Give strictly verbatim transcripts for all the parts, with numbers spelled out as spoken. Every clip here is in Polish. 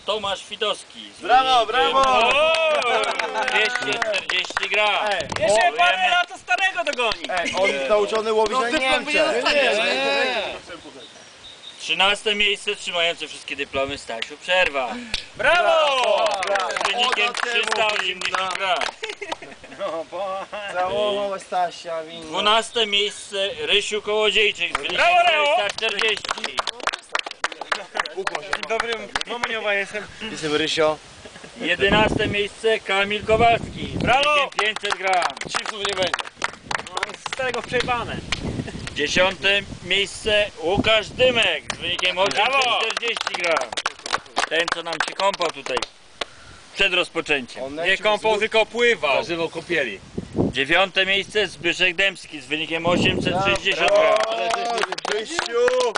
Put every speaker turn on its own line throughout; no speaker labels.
Tomasz Fidowski.
Brawo, brawo!
dwieście czterdzieści gram.
Ej,
Jeszcze parę lat starego dogoni.
Ej, on jest nauczony łowić na Niemczech.
trzynaste miejsce trzymające wszystkie dyplomy Stasiu Przerwa.
Brawo!
Z wynikiem trzysta osiemdziesiąt gram.
Całował Stasia, winno.
dwunaste miejsce Rysiu Kołodziejczyk z wynikiem
Brawo, Leo!
czterysta czterdzieści.
Dzień dobry, Momoniowa jestem.
Jestem Rysio.
jedenaste miejsce Kamil Kowalski z
Brawo!
wynikiem pięćset gram.
Chipsów nie będzie. Z starego przejebane.
dziesiąte miejsce Łukasz Dymek z wynikiem osiemset czterdzieści gram. Ten, co nam się kąpał tutaj przed rozpoczęciem.
Nie kąpał, tylko pływał.
Zażywał kąpieli. dziewiąte miejsce Zbyszek Dębski z wynikiem osiemset sześćdziesiąt gram.
Rysiu!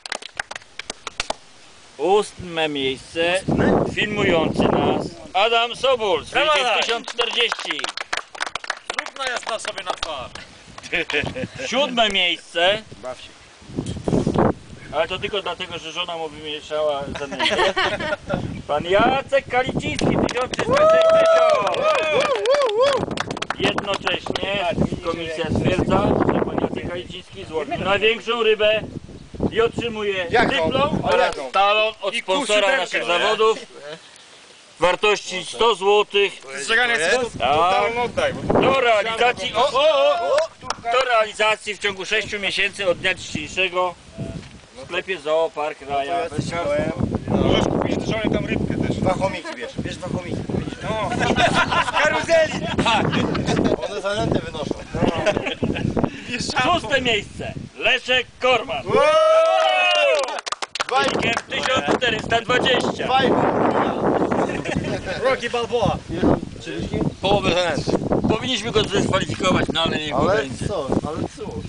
Ósme miejsce filmujący nas Adam Sobul z
Brawo,
wynikiem
Adam!
tysiąc czterdzieści.
Zrób najazd na sobie na twarz.
Siódme miejsce,
Baw się.
ale to tylko dlatego, że żona mu wymieszała zanętę. Pan Jacek Kaliciński tysiąc trzysta sześćdziesiąt. Jednocześnie komisja stwierdza, że pan Jacek Kaliciński złowił największą rybę i otrzymuje
Jaką?
dyplom
O,
oraz
jaką?
talon od
I
sponsora
kusidełkę,
naszych
nie?
zawodów wartości sto złotych.
Zżeganie chcesz, to talon oddaj.
Do realizacji, o, o, o, do realizacji w ciągu sześciu miesięcy od dnia dzisiejszego w sklepie Zoopark Raja.
Możesz kupić żonie tam rybkę też.
Dwa chomiki bierz, bierz dwa chomiki.
No. Z karuzeli.
One zanęty wynoszą.
Szóste miejsce Leszek Korman
Dwa i
z tysiąc czterysta dwadzieścia.
dwa i
Rocky Balboa.
Połowę zanęty. Powinniśmy go zdyskwalifikować, no ale niech go
Ale
będzie.
co? Ale cóż.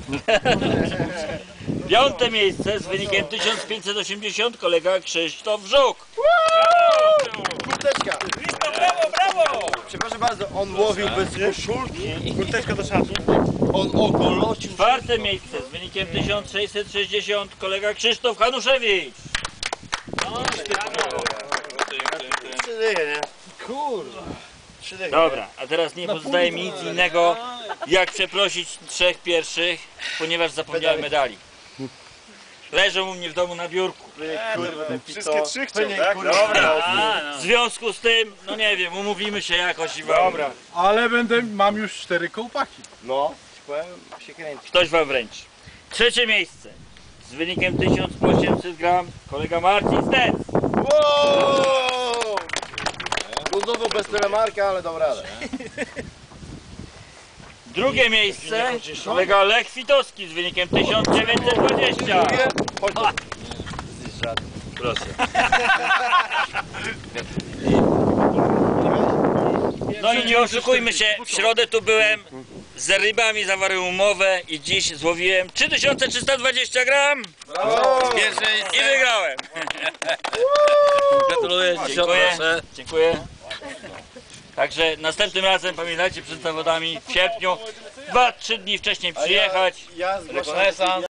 Piąte miejsce z wynikiem tysiąc pięćset osiemdziesiąt kolega Krzysztof Żuk.
Kurteczka.
Blisko, brawo, brawo.
Przepraszam bardzo, on łowił bez koszulki.
Kurteczka do szatu.
On ogolocił.
Czwarte miejsce z wynikiem tysiąc sześćset sześćdziesiąt kolega Krzysztof Hanuszewicz.
Trzy dychy, nie? Kurwa. Trzy dychy.
Dobra, a teraz nie pozostaje mi nic innego jak przeprosić trzech pierwszych, ponieważ zapomniałem medali. Leżą u mnie w domu na biurku.
Kurwa, ten
Wszystkie
pito.
trzy chciał,
Pewnie,
tak?
kurwa,
Dobra.
W związku z tym, no nie wiem, umówimy się jakoś i wam.
Dobra.
Ale będę, mam już cztery kołpaki.
No, ci powiem, się kręci.
Ktoś wam wręczy. Trzecie miejsce z wynikiem tysiąc osiemset gram kolega Marcin Stec.
Wow! Luzowo bez telemarka, ale dał radę.
Drugie miejsce kolega Lech Fitowski z wynikiem tysiąc dziewięćset dwadzieścia.
Chodź tu.
Proszę. No i nie oszukujmy się, w środę tu byłem, z rybami zawarłem umowę i dziś złowiłem trzy tysiące trzysta dwadzieścia gram i wygrałem. Gratuluję, dziękuję. Dziękuję. Także następnym razem pamiętajcie przed zawodami w sierpniu, dwa trzy dni wcześniej przyjechać.
Ja zgłaszam.